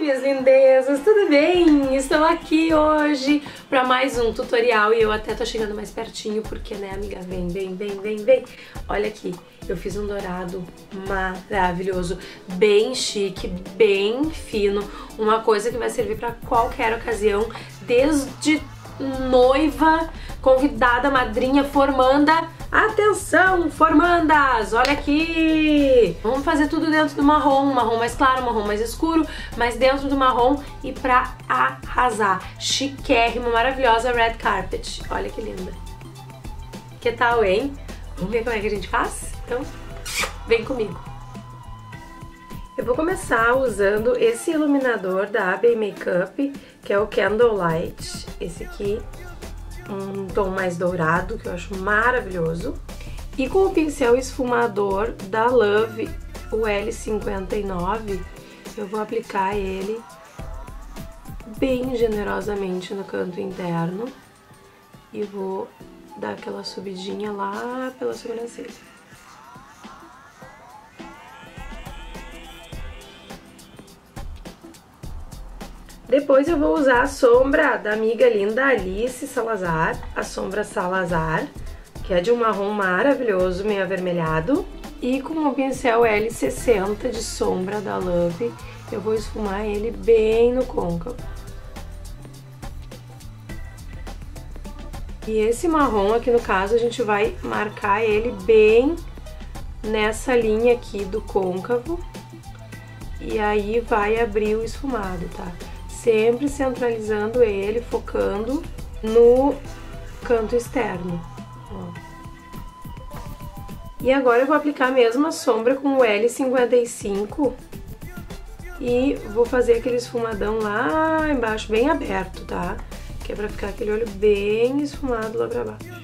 minhas lindezas, tudo bem? Estou aqui hoje para mais um tutorial e eu até tô chegando mais pertinho porque, né, amiga, vem. Olha aqui, eu fiz um dourado maravilhoso, bem chique, bem fino, uma coisa que vai servir para qualquer ocasião, desde noiva, convidada, madrinha, formanda. Atenção, formandas! Olha aqui! Vamos fazer tudo dentro do marrom, um marrom mais claro, um marrom mais escuro, mas dentro do marrom e pra arrasar. Chiquérrima, maravilhosa red carpet. Olha que linda. Que tal, hein? Vamos ver como é que a gente faz? Então, vem comigo. Eu vou começar usando esse iluminador da Abbey Makeup, que é o Candlelight. Esse aqui, um tom mais dourado, que eu acho maravilhoso. E com o pincel esfumador da Love, o L59, eu vou aplicar ele bem generosamente no canto interno. E vou dar aquela subidinha lá pela sobrancelha. Depois eu vou usar a sombra da amiga linda Alice Salazar, a sombra Salazar, que é de um marrom maravilhoso, meio avermelhado. E com o pincel L60 de sombra da Love, eu vou esfumar ele bem no côncavo. E esse marrom aqui, no caso, a gente vai marcar ele bem nessa linha aqui do côncavo. E aí vai abrir o esfumado, tá? Sempre centralizando ele, focando no canto externo. Ó. E agora eu vou aplicar a mesma sombra com o L55 e vou fazer aquele esfumadão lá embaixo, bem aberto, tá? Que é pra ficar aquele olho bem esfumado lá pra baixo.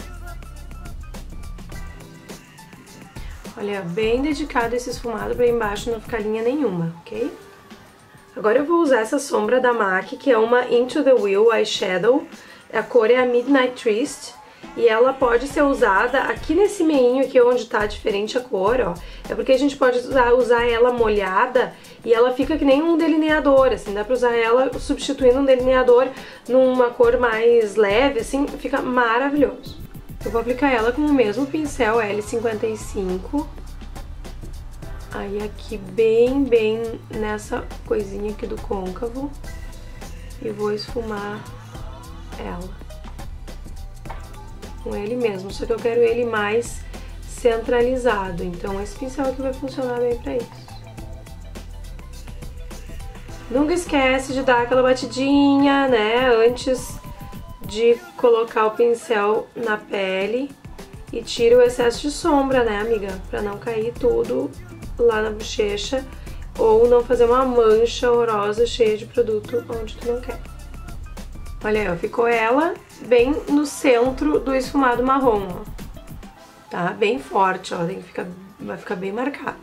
Olha, bem dedicado esse esfumado pra embaixo não ficar linha nenhuma, ok? Agora eu vou usar essa sombra da MAC, que é uma Into the Wheel Eyeshadow. A cor é a Midnight Twist. E ela pode ser usada aqui nesse meinho aqui onde tá diferente a cor, ó. É porque a gente pode usar ela molhada e ela fica que nem um delineador, assim. Dá pra usar ela substituindo um delineador numa cor mais leve, assim, fica maravilhoso. Eu vou aplicar ela com o mesmo pincel L55. Aí aqui bem nessa coisinha aqui do côncavo e vou esfumar ela com ele mesmo, só que eu quero ele mais centralizado, então esse pincel aqui vai funcionar bem pra isso. Nunca esquece de dar aquela batidinha, né, antes de colocar o pincel na pele e tira o excesso de sombra, né, amiga, pra não cair tudo lá na bochecha ou não fazer uma mancha horrorosa cheia de produto onde tu não quer. Olha aí, ó, ficou ela bem no centro do esfumado marrom, ó. Tá? Bem forte, ó, vai ficar bem marcada.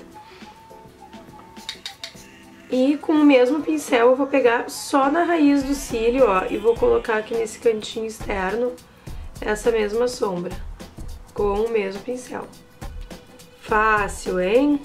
E com o mesmo pincel eu vou pegar só na raiz do cílio, ó, e vou colocar aqui nesse cantinho externo essa mesma sombra, com o mesmo pincel. Fácil, hein?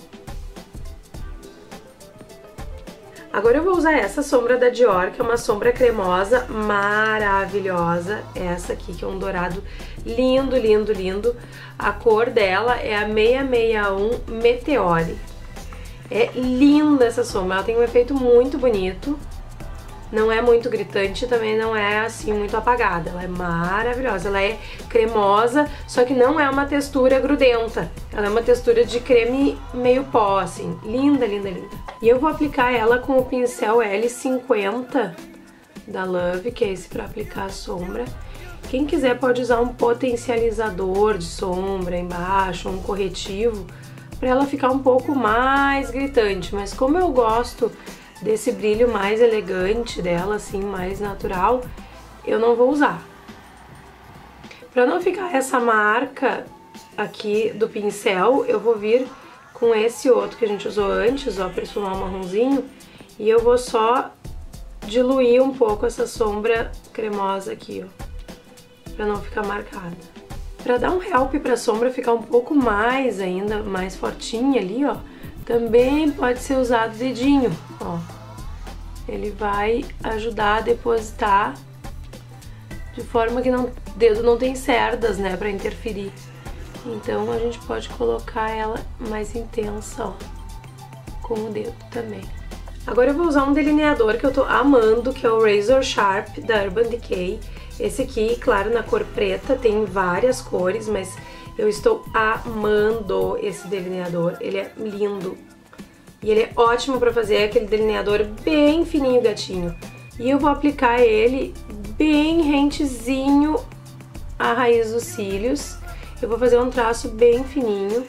Agora eu vou usar essa sombra da Dior, que é uma sombra cremosa maravilhosa. Essa aqui, que é um dourado lindo, lindo, lindo. A cor dela é a 661 Meteore. É linda essa sombra, ela tem um efeito muito bonito. Não é muito gritante, também não é assim muito apagada. Ela é maravilhosa, ela é cremosa, só que não é uma textura grudenta. Ela é uma textura de creme meio pó, assim. Linda, linda, linda. E eu vou aplicar ela com o pincel L50 da Love, que é esse pra aplicar a sombra. Quem quiser pode usar um potencializador de sombra embaixo, um corretivo, pra ela ficar um pouco mais gritante. Mas como eu gosto desse brilho mais elegante dela, assim, mais natural, eu não vou usar. Pra não ficar essa marca aqui do pincel, eu vou vir com esse outro que a gente usou antes, ó, pra esfumar o marronzinho, e eu vou só diluir um pouco essa sombra cremosa aqui, ó, pra não ficar marcada. Pra dar um help pra sombra ficar um pouco mais ainda, mais fortinha ali, ó, também pode ser usado o dedinho, ó. Ele vai ajudar a depositar de forma que o dedo não tem cerdas, né, pra interferir. Então a gente pode colocar ela mais intensa, ó, com o dedo também. Agora eu vou usar um delineador que eu tô amando, que é o Razor Sharp da Urban Decay. Esse aqui, claro, na cor preta, tem várias cores, mas eu estou amando esse delineador. Ele é lindo. E ele é ótimo pra fazer aquele delineador bem fininho, gatinho. E eu vou aplicar ele bem rentezinho à raiz dos cílios. Eu vou fazer um traço bem fininho.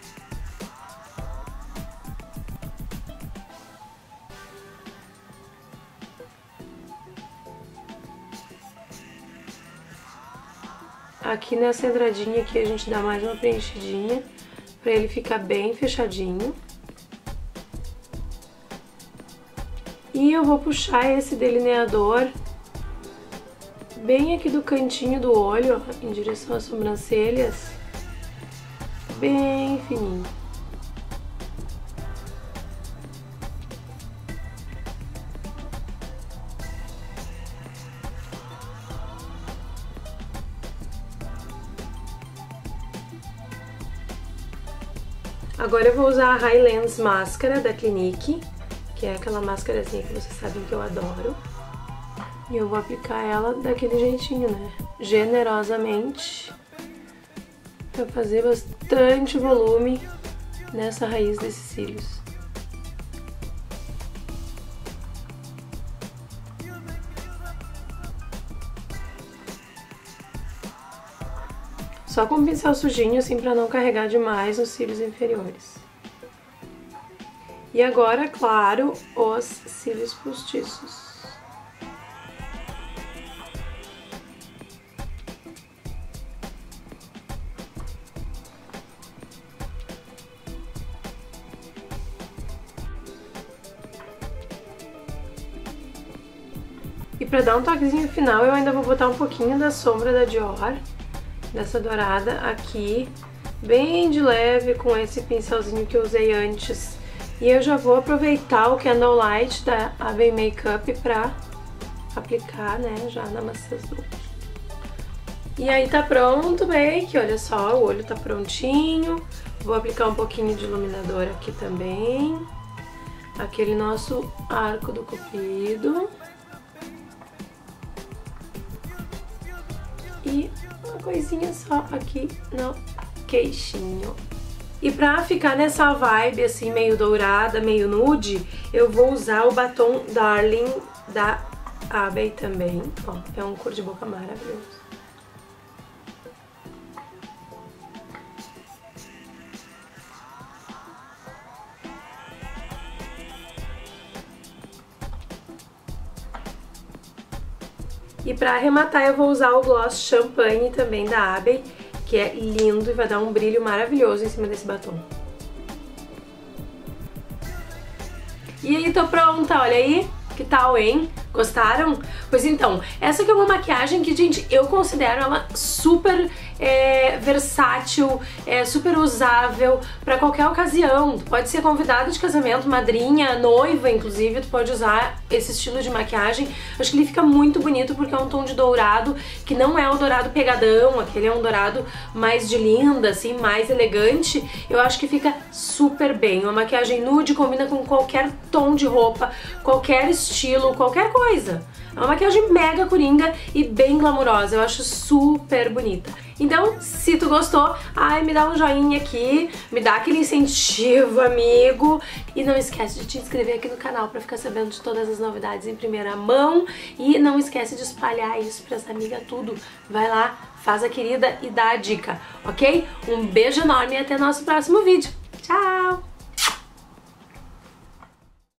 Aqui nessa entradinha aqui a gente dá mais uma preenchidinha pra ele ficar bem fechadinho. E eu vou puxar esse delineador bem aqui do cantinho do olho, ó, em direção às sobrancelhas, bem fininho. Agora eu vou usar a High-Lens Máscara da Clinique, que é aquela máscarazinha que vocês sabem que eu adoro. E eu vou aplicar ela daquele jeitinho, né? Generosamente, pra fazer bastante volume nessa raiz desses cílios. Só com um pincel sujinho, assim, pra não carregar demais os cílios inferiores. E agora, claro, os cílios postiços. E pra dar um toquezinho final, eu ainda vou botar um pouquinho da sombra da Dior, dessa dourada aqui, bem de leve, com esse pincelzinho que eu usei antes. E eu já vou aproveitar o Candlelight da Abbey Makeup pra aplicar, né, já na maçã do look. E aí tá pronto o make, olha só, o olho tá prontinho. Vou aplicar um pouquinho de iluminador aqui também. Aquele nosso arco do cupido. E uma coisinha só aqui no queixinho. E pra ficar nessa vibe assim meio dourada, meio nude, eu vou usar o batom Darling da Abbey também. Ó, é um cor de boca maravilhoso. E pra arrematar eu vou usar o gloss Champagne também da Abbey, que é lindo e vai dar um brilho maravilhoso em cima desse batom. E aí, tô pronta, olha aí, que tal, hein? Gostaram? Pois então, essa aqui é uma maquiagem que, gente, eu considero ela super versátil, super usável pra qualquer ocasião. Tu pode ser convidada de casamento, madrinha, noiva, inclusive, tu pode usar esse estilo de maquiagem. Acho que ele fica muito bonito porque é um tom de dourado, que não é o dourado pegadão, aquele é um dourado mais de linda, assim, mais elegante. Eu acho que fica super bem. Uma maquiagem nude combina com qualquer tom de roupa, qualquer estilo, qualquer coisa. É uma maquiagem mega coringa e bem glamurosa, eu acho super bonita. Então, se tu gostou, me dá um joinha aqui, me dá aquele incentivo, amigo. E não esquece de te inscrever aqui no canal pra ficar sabendo de todas as novidades em primeira mão. E não esquece de espalhar isso pras amigas tudo. Vai lá, faz a querida e dá a dica, ok? Um beijo enorme e até nosso próximo vídeo. Tchau!